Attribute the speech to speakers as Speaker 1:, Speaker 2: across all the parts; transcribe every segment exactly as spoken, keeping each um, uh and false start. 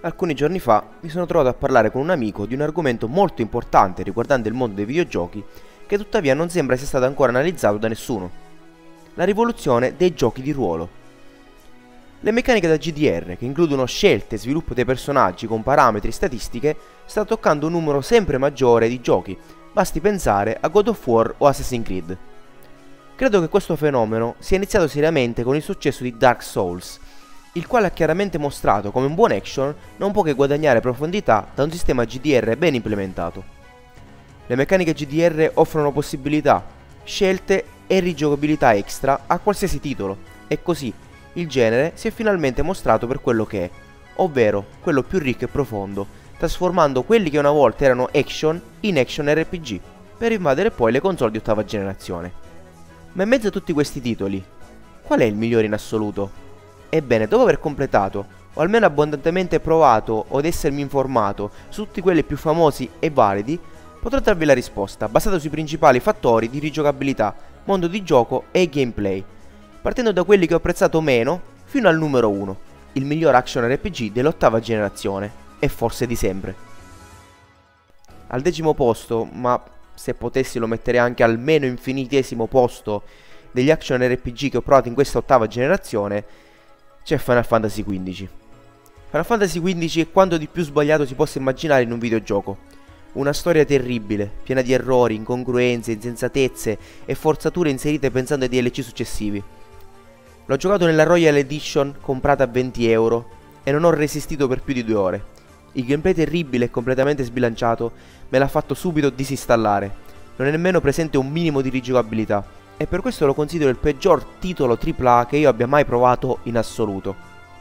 Speaker 1: Alcuni giorni fa mi sono trovato a parlare con un amico di un argomento molto importante riguardante il mondo dei videogiochi che tuttavia non sembra sia stato ancora analizzato da nessuno. La rivoluzione dei giochi di ruolo. Le meccaniche da G D R, che includono scelte e sviluppo dei personaggi con parametri e statistiche, sta toccando un numero sempre maggiore di giochi, basti pensare a God of War o Assassin's Creed. Credo che questo fenomeno sia iniziato seriamente con il successo di Dark Souls, il quale ha chiaramente mostrato come un buon action non può che guadagnare profondità da un sistema G D R ben implementato. Le meccaniche G D R offrono possibilità, scelte e rigiocabilità extra a qualsiasi titolo, e così il genere si è finalmente mostrato per quello che è, ovvero quello più ricco e profondo, trasformando quelli che una volta erano action in action R P G, per invadere poi le console di ottava generazione. Ma in mezzo a tutti questi titoli, qual è il migliore in assoluto? Ebbene, dopo aver completato, o almeno abbondantemente provato od essermi informato su tutti quelli più famosi e validi, potrò darvi la risposta, basata sui principali fattori di rigiocabilità, mondo di gioco e gameplay, partendo da quelli che ho apprezzato meno fino al numero uno, il miglior action R P G dell'ottava generazione, e forse di sempre. Al decimo posto, ma se potessi lo metterei anche al meno infinitesimo posto degli action R P G che ho provato in questa ottava generazione, c'è Final Fantasy quindici. Final Fantasy quindici è quanto di più sbagliato si possa immaginare in un videogioco. Una storia terribile, piena di errori, incongruenze, insensatezze e forzature inserite pensando ai D L C successivi. L'ho giocato nella Royal Edition comprata a venti euro e non ho resistito per più di due ore. Il gameplay terribile e completamente sbilanciato me l'ha fatto subito disinstallare. Non è nemmeno presente un minimo di rigiocabilità, e per questo lo considero il peggior titolo tripla A che io abbia mai provato in assoluto.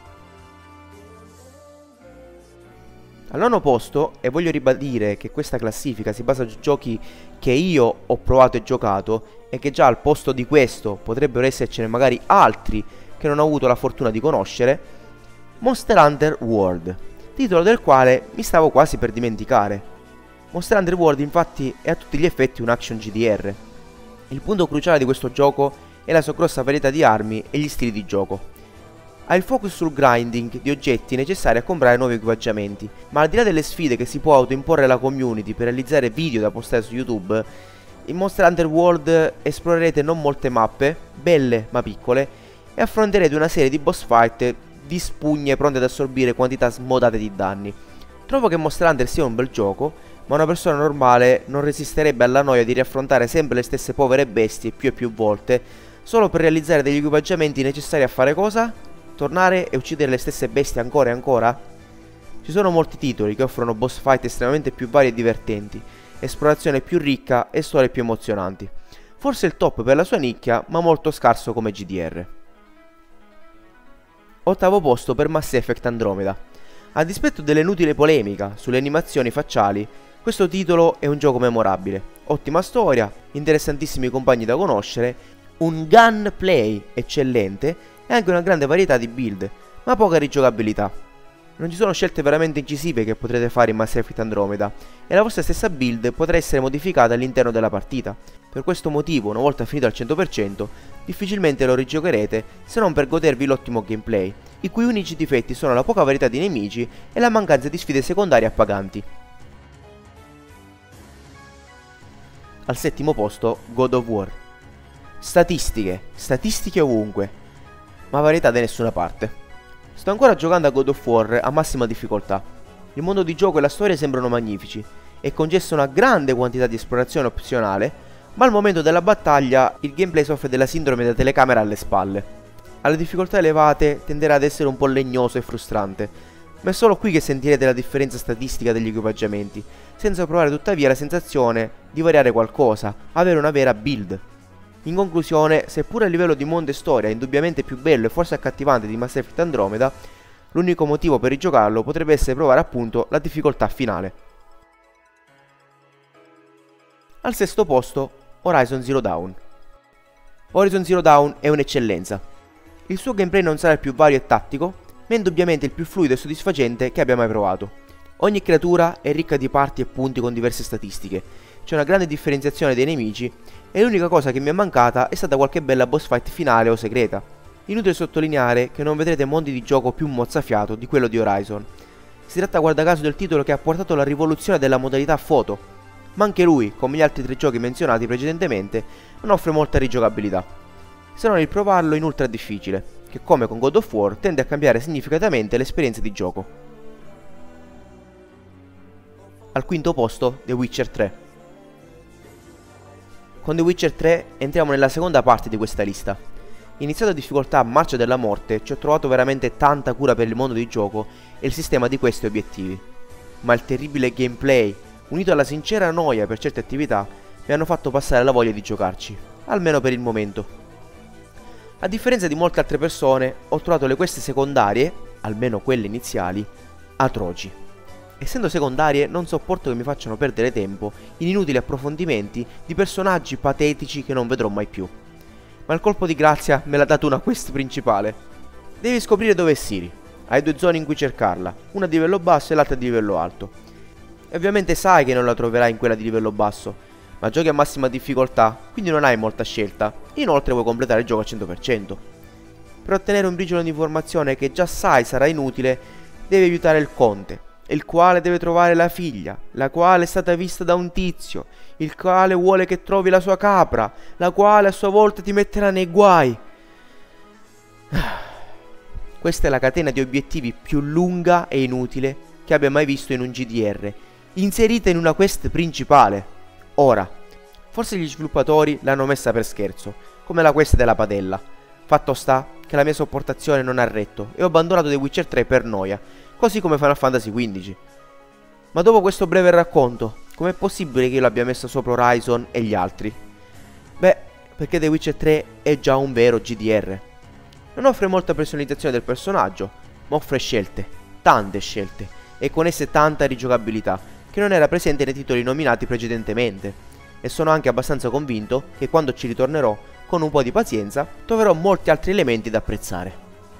Speaker 1: Al nono posto, e voglio ribadire che questa classifica si basa su giochi che io ho provato e giocato, e che già al posto di questo potrebbero essercene magari altri che non ho avuto la fortuna di conoscere, Monster Hunter World, titolo del quale mi stavo quasi per dimenticare. Monster Hunter World infatti è a tutti gli effetti un action G D R. Il punto cruciale di questo gioco è la sua grossa varietà di armi e gli stili di gioco. Ha il focus sul grinding di oggetti necessari a comprare nuovi equipaggiamenti, ma al di là delle sfide che si può autoimporre alla community per realizzare video da postare su YouTube, in Monster Hunter World esplorerete non molte mappe, belle ma piccole, e affronterete una serie di boss fight di spugne pronte ad assorbire quantità smodate di danni. Trovo che Monster Hunter sia un bel gioco, ma una persona normale non resisterebbe alla noia di riaffrontare sempre le stesse povere bestie più e più volte, solo per realizzare degli equipaggiamenti necessari a fare cosa? Tornare e uccidere le stesse bestie ancora e ancora? Ci sono molti titoli che offrono boss fight estremamente più vari e divertenti, esplorazione più ricca e storie più emozionanti. Forse il top per la sua nicchia, ma molto scarso come G D R. Ottavo posto per Mass Effect Andromeda. A dispetto dell'inutile polemica sulle animazioni facciali, questo titolo è un gioco memorabile, ottima storia, interessantissimi compagni da conoscere, un gunplay eccellente e anche una grande varietà di build, ma poca rigiocabilità. Non ci sono scelte veramente incisive che potrete fare in Mass Effect Andromeda, e la vostra stessa build potrà essere modificata all'interno della partita. Per questo motivo, una volta finito al cento per cento, difficilmente lo rigiocherete se non per godervi l'ottimo gameplay, i cui unici difetti sono la poca varietà di nemici e la mancanza di sfide secondarie appaganti. Al settimo posto, God of War. Statistiche, statistiche ovunque, ma varietà da nessuna parte. Sto ancora giocando a God of War a massima difficoltà. Il mondo di gioco e la storia sembrano magnifici, e concessa una grande quantità di esplorazione opzionale, ma al momento della battaglia il gameplay soffre della sindrome da telecamera alle spalle. Alle difficoltà elevate tenderà ad essere un po' legnoso e frustrante, ma è solo qui che sentirete la differenza statistica degli equipaggiamenti, senza provare tuttavia la sensazione di variare qualcosa, avere una vera build. In conclusione, seppur a livello di mondo e storia è indubbiamente più bello e forse accattivante di Mass Effect Andromeda, l'unico motivo per rigiocarlo potrebbe essere provare appunto la difficoltà finale. Al sesto posto, Horizon Zero Dawn. Horizon Zero Dawn è un'eccellenza. Il suo gameplay non sarà il più vario e tattico, ma indubbiamente il più fluido e soddisfacente che abbia mai provato. Ogni creatura è ricca di parti e punti con diverse statistiche, c'è una grande differenziazione dei nemici, e l'unica cosa che mi è mancata è stata qualche bella boss fight finale o segreta. Inutile sottolineare che non vedrete mondi di gioco più mozzafiato di quello di Horizon. Si tratta guarda caso del titolo che ha portato alla rivoluzione della modalità foto, ma anche lui, come gli altri tre giochi menzionati precedentemente, non offre molta rigiocabilità, se non il provarlo in ultra difficile, che come con God of War tende a cambiare significativamente l'esperienza di gioco. Al quinto posto The Witcher tre. Con The Witcher tre entriamo nella seconda parte di questa lista. Iniziato a difficoltà Marcia della Morte, ci ho trovato veramente tanta cura per il mondo di gioco e il sistema di questi obiettivi, ma il terribile gameplay, unito alla sincera noia per certe attività, mi hanno fatto passare la voglia di giocarci, almeno per il momento. A differenza di molte altre persone, ho trovato le quest secondarie, almeno quelle iniziali, atroci. Essendo secondarie, non sopporto che mi facciano perdere tempo in inutili approfondimenti di personaggi patetici che non vedrò mai più. Ma il colpo di grazia me l'ha dato una quest principale. Devi scoprire dove è Ciri. Hai due zone in cui cercarla, una di livello basso e l'altra di livello alto. E ovviamente sai che non la troverai in quella di livello basso, ma giochi a massima difficoltà, quindi non hai molta scelta. Inoltre vuoi completare il gioco al cento per cento. Per ottenere un briciolo di informazione che già sai sarà inutile, devi aiutare il conte, il quale deve trovare la figlia, la quale è stata vista da un tizio, il quale vuole che trovi la sua capra, la quale a sua volta ti metterà nei guai. Questa è la catena di obiettivi più lunga e inutile che abbia mai visto in un G D R, inserita in una quest principale. Ora, forse gli sviluppatori l'hanno messa per scherzo, come la quest della padella. Fatto sta che la mia sopportazione non ha retto e ho abbandonato The Witcher tre per noia, così come Final Fantasy quindici. Ma dopo questo breve racconto, com'è possibile che io l'abbia messa sopra Horizon e gli altri? Beh, perché The Witcher tre è già un vero G D R. Non offre molta personalizzazione del personaggio, ma offre scelte, tante scelte, e con esse tanta rigiocabilità, che non era presente nei titoli nominati precedentemente. E sono anche abbastanza convinto che quando ci ritornerò, con un po' di pazienza, troverò molti altri elementi da apprezzare.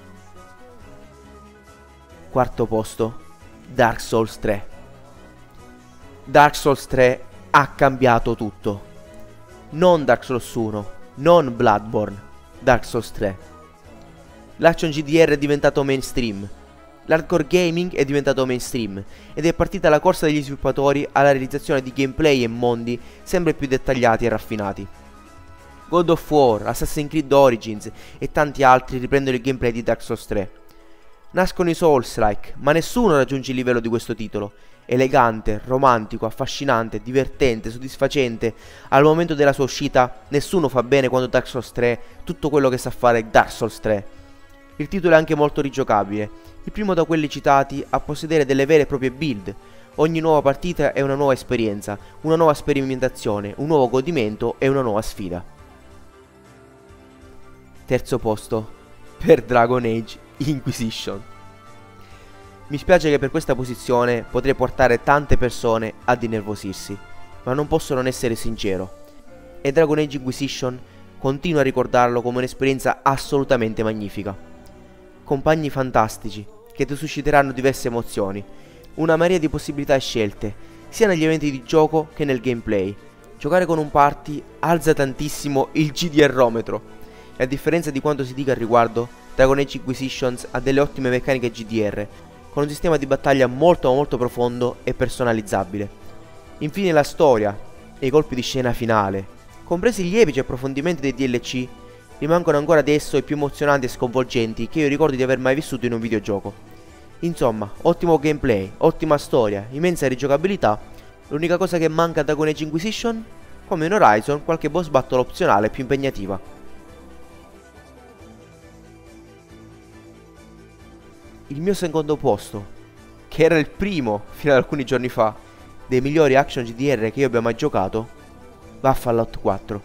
Speaker 1: Quarto posto, Dark Souls tre. Dark Souls tre ha cambiato tutto. Non Dark Souls uno, non Bloodborne, Dark Souls tre. L'action G D R è diventato mainstream, l'hardcore gaming è diventato mainstream ed è partita la corsa degli sviluppatori alla realizzazione di gameplay e mondi sempre più dettagliati e raffinati. God of War, Assassin's Creed Origins e tanti altri riprendono il gameplay di Dark Souls tre. Nascono i Souls-like, ma nessuno raggiunge il livello di questo titolo. Elegante, romantico, affascinante, divertente, soddisfacente. Al momento della sua uscita, nessuno fa bene quando Dark Souls tre tutto quello che sa fare Dark Souls tre. Il titolo è anche molto rigiocabile, il primo da quelli citati a possedere delle vere e proprie build. Ogni nuova partita è una nuova esperienza, una nuova sperimentazione, un nuovo godimento e una nuova sfida. Terzo posto, per Dragon Age Inquisition. Mi spiace che per questa posizione potrei portare tante persone ad innervosirsi, ma non posso non essere sincero. E Dragon Age Inquisition continuo a ricordarlo come un'esperienza assolutamente magnifica. Compagni fantastici che ti susciteranno diverse emozioni, una marea di possibilità e scelte, sia negli eventi di gioco che nel gameplay. Giocare con un party alza tantissimo il G D R-ometro, e a differenza di quanto si dica al riguardo, Dragon Age Inquisitions ha delle ottime meccaniche G D R, con un sistema di battaglia molto molto profondo e personalizzabile. Infine la storia e i colpi di scena finale, compresi gli epici approfondimenti dei D L C, rimangono ancora adesso i più emozionanti e sconvolgenti che io ricordo di aver mai vissuto in un videogioco. Insomma, ottimo gameplay, ottima storia, immensa rigiocabilità. L'unica cosa che manca a Dragon Age Inquisition? Come in Horizon, qualche boss battle opzionale più impegnativa. Il mio secondo posto, che era il primo fino ad alcuni giorni fa dei migliori action G D R che io abbia mai giocato, va a Fallout quattro.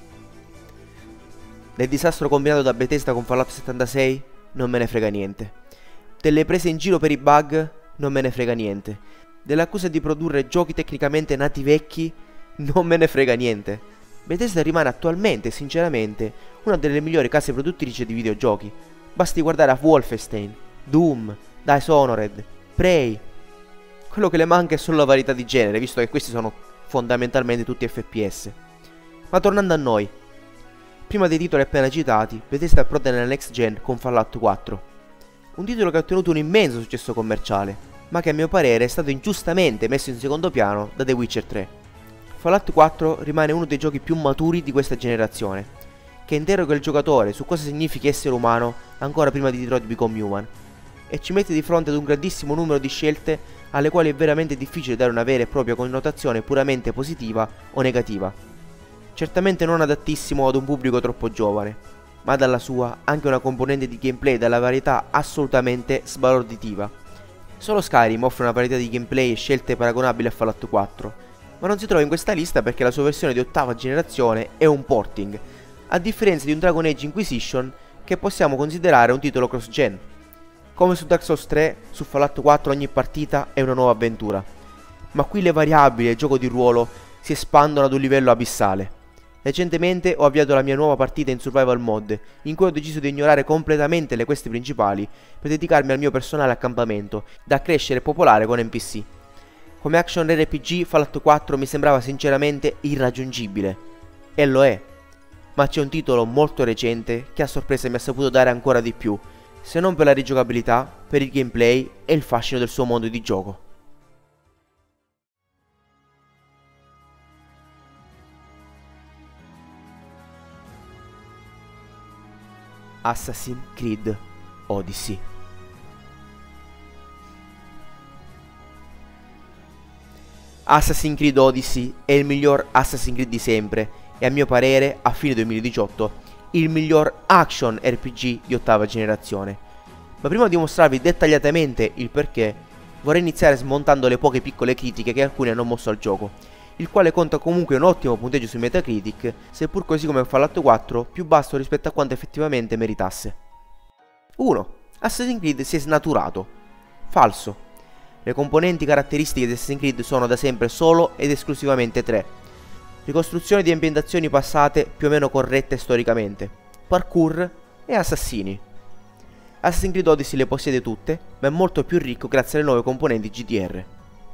Speaker 1: Del disastro combinato da Bethesda con Fallout settantasei non me ne frega niente. Delle prese in giro per i bug non me ne frega niente. Delle accuse di produrre giochi tecnicamente nati vecchi non me ne frega niente. Bethesda rimane attualmente, sinceramente, una delle migliori case produttrici di videogiochi. Basti guardare a Wolfenstein, Doom, Dishonored, Prey. Quello che le manca è solo la varietà di genere, visto che questi sono fondamentalmente tutti F P S. Ma tornando a noi, prima dei titoli appena citati, Bethesda approda nella next gen con Fallout quattro. Un titolo che ha ottenuto un immenso successo commerciale, ma che a mio parere è stato ingiustamente messo in secondo piano da The Witcher tre. Fallout quattro rimane uno dei giochi più maturi di questa generazione, che interroga il giocatore su cosa significhi essere umano ancora prima di Detroit Become Human, e ci mette di fronte ad un grandissimo numero di scelte alle quali è veramente difficile dare una vera e propria connotazione puramente positiva o negativa. Certamente non adattissimo ad un pubblico troppo giovane, ma dalla sua anche una componente di gameplay dalla varietà assolutamente sbalorditiva. Solo Skyrim offre una varietà di gameplay e scelte paragonabili a Fallout quattro, ma non si trova in questa lista perché la sua versione di ottava generazione è un porting, a differenza di un Dragon Age Inquisition che possiamo considerare un titolo cross-gen. Come su Dark Souls tre, su Fallout quattro ogni partita è una nuova avventura, ma qui le variabili e il gioco di ruolo si espandono ad un livello abissale. Recentemente ho avviato la mia nuova partita in Survival Mode, in cui ho deciso di ignorare completamente le quest principali per dedicarmi al mio personale accampamento, da crescere e popolare con N P C. Come action R P G, Fallout quattro mi sembrava sinceramente irraggiungibile, e lo è, ma c'è un titolo molto recente che a sorpresa mi ha saputo dare ancora di più, se non per la rigiocabilità, per il gameplay e il fascino del suo mondo di gioco. Assassin's Creed Odyssey. Assassin's Creed Odyssey è il miglior Assassin's Creed di sempre e a mio parere, a fine duemiladiciotto, il miglior action R P G di ottava generazione. Ma prima di mostrarvi dettagliatamente il perché, vorrei iniziare smontando le poche piccole critiche che alcuni hanno mosso al gioco, il quale conta comunque un ottimo punteggio su Metacritic, seppur così come Fallout quattro più basso rispetto a quanto effettivamente meritasse. uno. Assassin's Creed si è snaturato. Falso. Le componenti caratteristiche di Assassin's Creed sono da sempre solo ed esclusivamente tre. Ricostruzione di ambientazioni passate più o meno corrette storicamente, parkour e assassini. Assassin's Creed Odyssey le possiede tutte, ma è molto più ricco grazie alle nuove componenti G D R.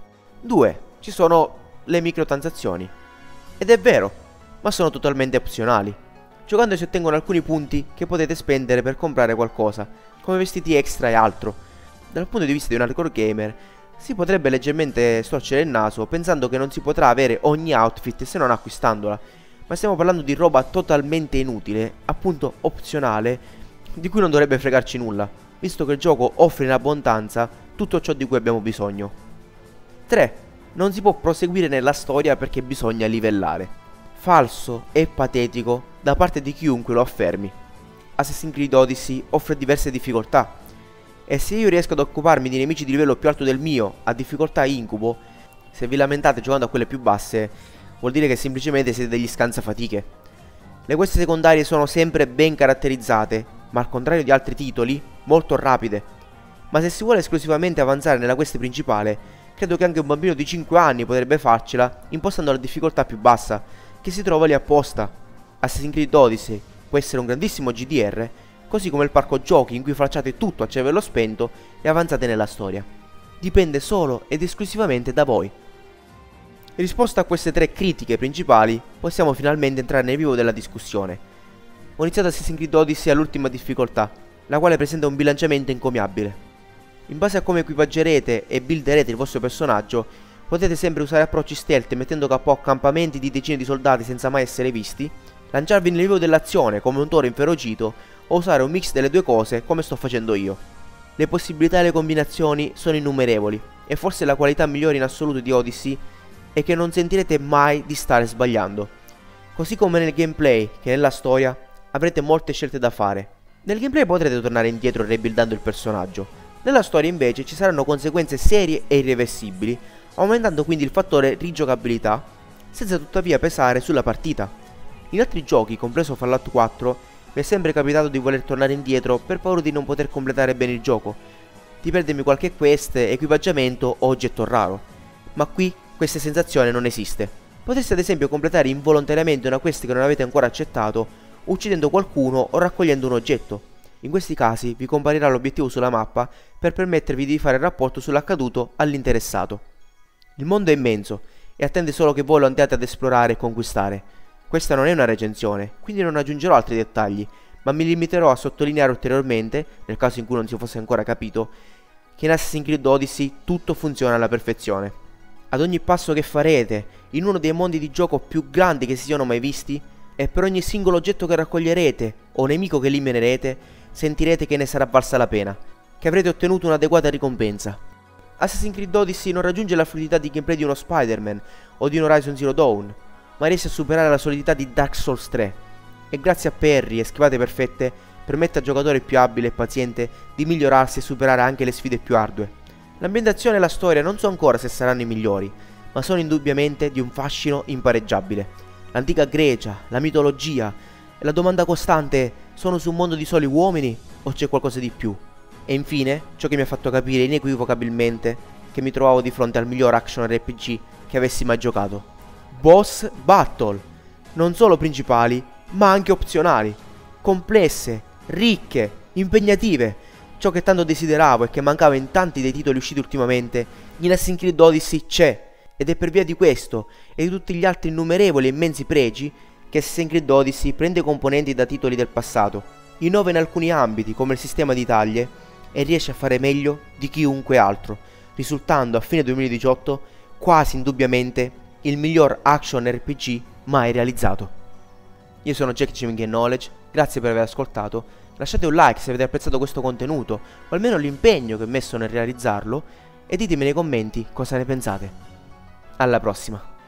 Speaker 1: due. Ci sono le microtransazioni. Ed è vero, ma sono totalmente opzionali. Giocando si ottengono alcuni punti che potete spendere per comprare qualcosa, come vestiti extra e altro. Dal punto di vista di un hardcore gamer, si potrebbe leggermente storcere il naso pensando che non si potrà avere ogni outfit se non acquistandola, ma stiamo parlando di roba totalmente inutile, appunto opzionale, di cui non dovrebbe fregarci nulla, visto che il gioco offre in abbondanza tutto ciò di cui abbiamo bisogno. tre. Non si può proseguire nella storia perché bisogna livellare. Falso e patetico da parte di chiunque lo affermi. Assassin's Creed Odyssey offre diverse difficoltà, e se io riesco ad occuparmi di nemici di livello più alto del mio a difficoltà incubo, se vi lamentate giocando a quelle più basse, vuol dire che semplicemente siete degli scansafatiche. Le quest secondarie sono sempre ben caratterizzate, ma al contrario di altri titoli, molto rapide. Ma se si vuole esclusivamente avanzare nella quest principale, credo che anche un bambino di cinque anni potrebbe farcela impostando la difficoltà più bassa, che si trova lì apposta. Assassin's Creed Odyssey può essere un grandissimo G D R, così come il parco giochi in cui facciate tutto a cervello spento e avanzate nella storia. Dipende solo ed esclusivamente da voi. In risposta a queste tre critiche principali, possiamo finalmente entrare nel vivo della discussione. Ho iniziato Assassin's Creed Odyssey all'ultima difficoltà, la quale presenta un bilanciamento encomiabile. In base a come equipaggerete e builderete il vostro personaggio, potete sempre usare approcci stealth mettendo capo accampamenti di decine di soldati senza mai essere visti, lanciarvi nel vivo dell'azione come un toro inferocito o usare un mix delle due cose come sto facendo io. Le possibilità e le combinazioni sono innumerevoli e forse la qualità migliore in assoluto di Odyssey è che non sentirete mai di stare sbagliando. Così come nel gameplay che nella storia avrete molte scelte da fare. Nel gameplay potrete tornare indietro rebuildando il personaggio. Nella storia invece ci saranno conseguenze serie e irreversibili, aumentando quindi il fattore rigiocabilità senza tuttavia pesare sulla partita. In altri giochi, compreso Fallout quattro, mi è sempre capitato di voler tornare indietro per paura di non poter completare bene il gioco, di perdermi qualche quest, equipaggiamento o oggetto raro. Ma qui questa sensazione non esiste. Potreste ad esempio completare involontariamente una quest che non avete ancora accettato, uccidendo qualcuno o raccogliendo un oggetto. In questi casi vi comparirà l'obiettivo sulla mappa per permettervi di fare il rapporto sull'accaduto all'interessato. Il mondo è immenso e attende solo che voi lo andiate ad esplorare e conquistare. Questa non è una recensione, quindi non aggiungerò altri dettagli, ma mi limiterò a sottolineare ulteriormente, nel caso in cui non si fosse ancora capito, che in Assassin's Creed Odyssey tutto funziona alla perfezione. Ad ogni passo che farete, in uno dei mondi di gioco più grandi che si siano mai visti, e per ogni singolo oggetto che raccoglierete o nemico che eliminerete, sentirete che ne sarà valsa la pena, che avrete ottenuto un'adeguata ricompensa. Assassin's Creed Odyssey non raggiunge la fluidità di gameplay di uno Spider-Man o di un Horizon Zero Dawn, ma riesce a superare la solidità di Dark Souls tre, e grazie a parry e schivate perfette permette al giocatore più abile e paziente di migliorarsi e superare anche le sfide più ardue. L'ambientazione e la storia non so ancora se saranno i migliori, ma sono indubbiamente di un fascino impareggiabile. L'antica Grecia, la mitologia e la domanda costante: sono su un mondo di soli uomini o c'è qualcosa di più? E infine, ciò che mi ha fatto capire inequivocabilmente che mi trovavo di fronte al miglior action R P G che avessi mai giocato. Boss Battle, non solo principali, ma anche opzionali, complesse, ricche, impegnative. Ciò che tanto desideravo e che mancava in tanti dei titoli usciti ultimamente, in Assassin's Creed Odyssey c'è, ed è per via di questo e di tutti gli altri innumerevoli e immensi pregi che Assassin's Creed Odyssey prende componenti da titoli del passato, innova in alcuni ambiti come il sistema di taglie e riesce a fare meglio di chiunque altro, risultando a fine duemiladiciotto quasi indubbiamente il miglior action R P G mai realizzato. Io sono Jack Gaming and Knowledge, grazie per aver ascoltato. Lasciate un like se avete apprezzato questo contenuto, o almeno l'impegno che ho messo nel realizzarlo, e ditemi nei commenti cosa ne pensate. Alla prossima!